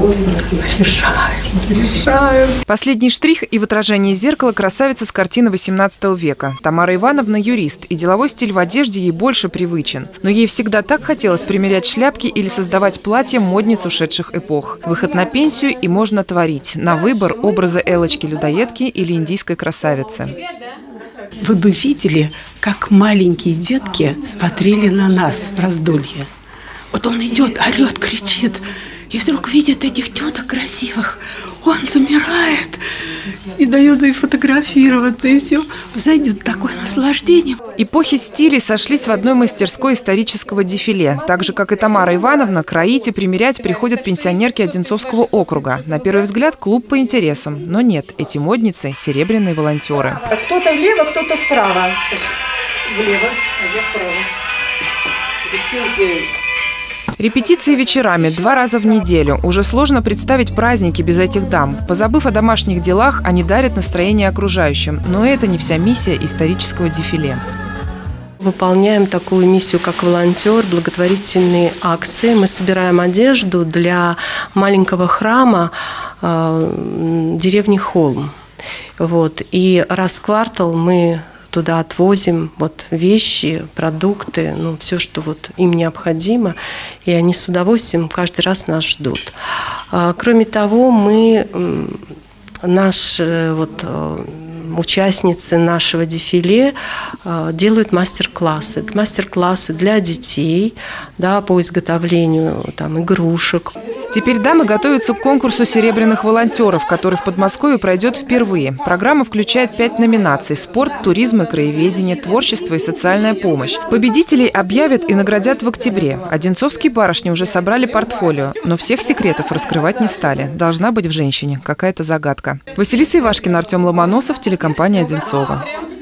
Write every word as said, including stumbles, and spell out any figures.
Решаем, решаем. Последний штрих и в отражении зеркала красавица с картины восемнадцатого века. Тамара Ивановна юрист, и деловой стиль в одежде ей больше привычен. Но ей всегда так хотелось примерять шляпки или создавать платья модниц ушедших эпох. Выход на пенсию, и можно творить. На выбор образа Элочки-людоедки или индийской красавицы. Вы бы видели, как маленькие детки смотрели на нас в раздолье. Вот он идет, орет, кричит, и вдруг видит этих теток красивых. Он замирает и дает ей фотографироваться, и все. Вы знаете, такое наслаждение. Эпохи стилей сошлись в одной мастерской исторического дефиле. Так же, как и Тамара Ивановна, кроить и примерять приходят пенсионерки Одинцовского округа. На первый взгляд, клуб по интересам. Но нет, эти модницы – серебряные волонтеры. Кто-то влево, кто-то вправо. Влево, а я вправо. Репетиции вечерами, два раза в неделю. Уже сложно представить праздники без этих дам. Позабыв о домашних делах, они дарят настроение окружающим. Но это не вся миссия исторического дефиле. Выполняем такую миссию, как волонтер, благотворительные акции. Мы собираем одежду для маленького храма э, деревни Холм. Вот. И раз в квартал мы туда отвозим вот вещи, продукты, ну, все, что вот им необходимо, и они с удовольствием каждый раз нас ждут. Кроме того, мы, наши вот, участницы нашего дефиле делают мастер-классы. Мастер-классы для детей, да, по изготовлению там, игрушек. Теперь дамы готовятся к конкурсу серебряных волонтеров, который в Подмосковье пройдет впервые. Программа включает пять номинаций – спорт, туризм и краеведение, творчество и социальная помощь. Победителей объявят и наградят в октябре. Одинцовские барышни уже собрали портфолио, но всех секретов раскрывать не стали. Должна быть в женщине какая-то загадка. Василиса Ивашкина, Артем Ломоносов, телекомпания «Одинцово».